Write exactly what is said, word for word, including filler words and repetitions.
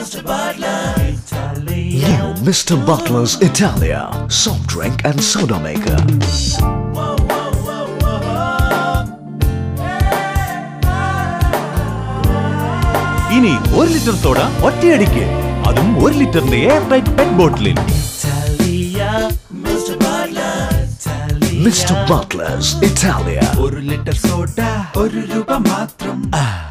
Mister Butler. Italia. New Mister Butler's Italia, soft drink and soda maker. Whoa, whoa, whoa, whoa. ഇനി ഒരു litre soda ഒറ്റയടിക്ക്, അതും ഒരു ലിറ്ററിന്റെ എയർ ടൈറ്റ് പെറ്റ് ബോട്ടിലിൽ. Italia, Mister Butler. Italia. Mister Butler's Italia. ഒരു litre soda ഒരു രൂപ മാത്രം.